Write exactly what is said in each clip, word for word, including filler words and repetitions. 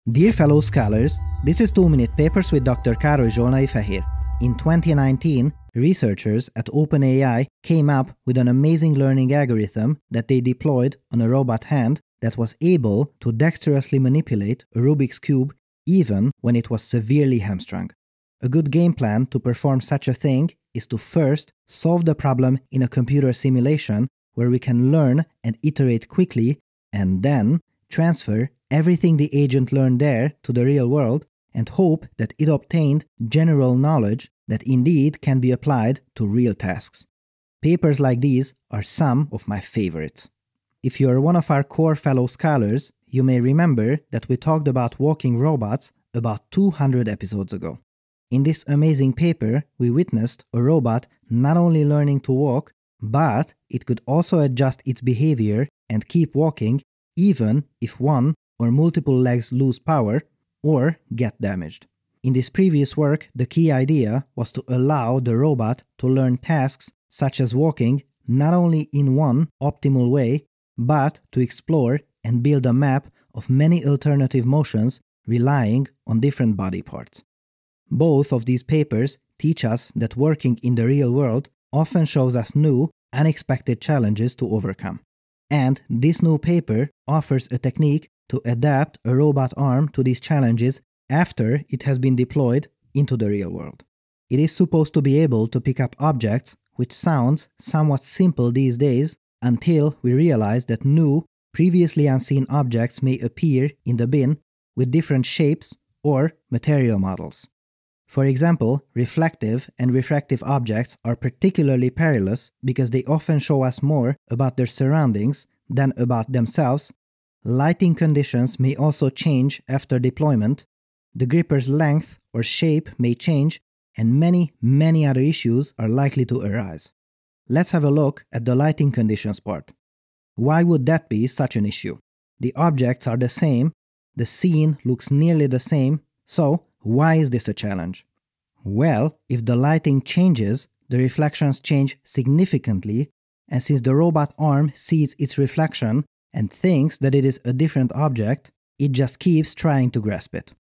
Dear fellow scholars, this is two minute Papers with Doctor Károly Zsolnai Fehér. In twenty nineteen, researchers at OpenAI came up with an amazing learning algorithm that they deployed on a robot hand that was able to dexterously manipulate a Rubik's Cube even when it was severely hamstrung. A good game plan to perform such a thing is to first solve the problem in a computer simulation where we can learn and iterate quickly, and then transfer everything the agent learned there to the real world and hope that it obtained general knowledge that indeed can be applied to real tasks. Papers like these are some of my favorites. If you are one of our core fellow scholars, you may remember that we talked about walking robots about two hundred episodes ago. In this amazing paper, we witnessed a robot not only learning to walk, but it could also adjust its behavior and keep walking even if one or multiple legs lose power or get damaged. In this previous work, the key idea was to allow the robot to learn tasks such as walking not only in one optimal way, but to explore and build a map of many alternative motions relying on different body parts. Both of these papers teach us that working in the real world often shows us new, unexpected challenges to overcome. And this new paper offers a technique to adapt a robot arm to these challenges after it has been deployed into the real world. It is supposed to be able to pick up objects, which sounds somewhat simple these days until we realize that new, previously unseen objects may appear in the bin with different shapes or material models. For example, reflective and refractive objects are particularly perilous because they often show us more about their surroundings than about themselves. Lighting conditions may also change after deployment, the gripper's length or shape may change, and many, many other issues are likely to arise. Let's have a look at the lighting conditions part. Why would that be such an issue? The objects are the same, the scene looks nearly the same, so why is this a challenge? Well, if the lighting changes, the reflections change significantly, and since the robot arm sees its reflection and thinks that it is a different object, it just keeps trying to grasp it.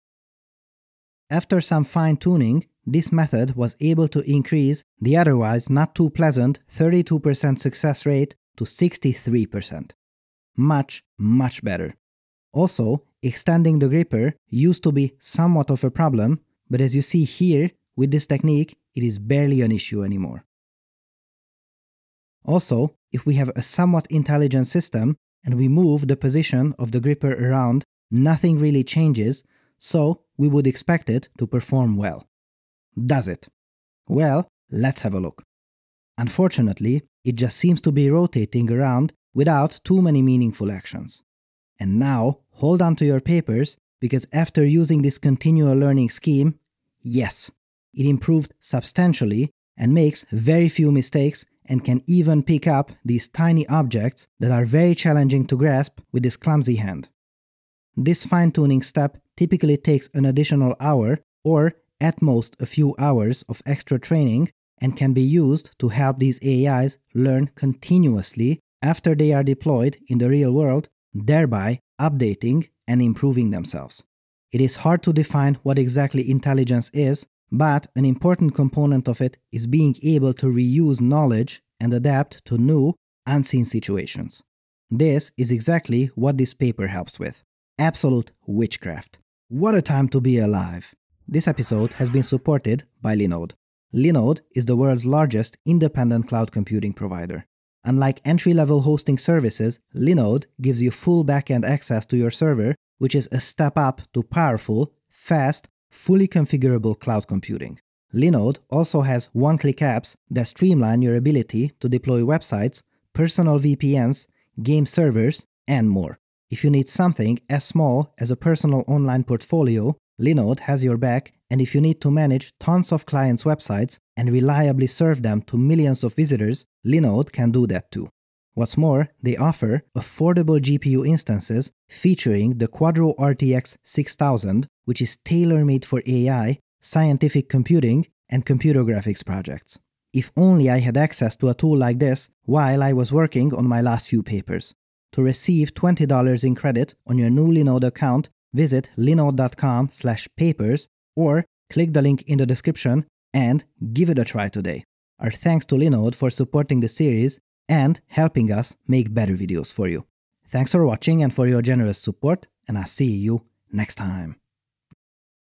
After some fine-tuning, this method was able to increase the otherwise not too pleasant thirty-two percent success rate to sixty-three percent. Much, much better. Also, extending the gripper used to be somewhat of a problem, but as you see here, with this technique, it is barely an issue anymore. Also, if we have a somewhat intelligent system and we move the position of the gripper around, nothing really changes, so we would expect it to perform well. Does it? Well, let's have a look. Unfortunately, it just seems to be rotating around without too many meaningful actions. And now, hold on to your papers, because after using this continual learning scheme, yes, it improved substantially and makes very few mistakes and can even pick up these tiny objects that are very challenging to grasp with this clumsy hand. This fine-tuning step typically takes an additional hour or at most a few hours of extra training and can be used to help these A Is learn continuously after they are deployed in the real world, thereby updating and improving themselves. It is hard to define what exactly intelligence is, but an important component of it is being able to reuse knowledge and adapt to new, unseen situations. This is exactly what this paper helps with. Absolute witchcraft. What a time to be alive! This episode has been supported by Linode. Linode is the world's largest independent cloud computing provider. Unlike entry-level hosting services, Linode gives you full backend access to your server, which is a step up to powerful, fast, fully configurable cloud computing. Linode also has one-click apps that streamline your ability to deploy websites, personal V P Ns, game servers, and more. If you need something as small as a personal online portfolio, Linode has your back, and if you need to manage tons of clients' websites and reliably serve them to millions of visitors, Linode can do that too. What's more, they offer affordable G P U instances featuring the Quadro R T X six thousand, which is tailor-made for A I, scientific computing, and computer graphics projects. If only I had access to a tool like this while I was working on my last few papers. To receive twenty dollars in credit on your new Linode account, visit linode.com slash papers or click the link in the description and give it a try today. Our thanks to Linode for supporting the series and helping us make better videos for you. Thanks for watching and for your generous support, and I'll see you next time.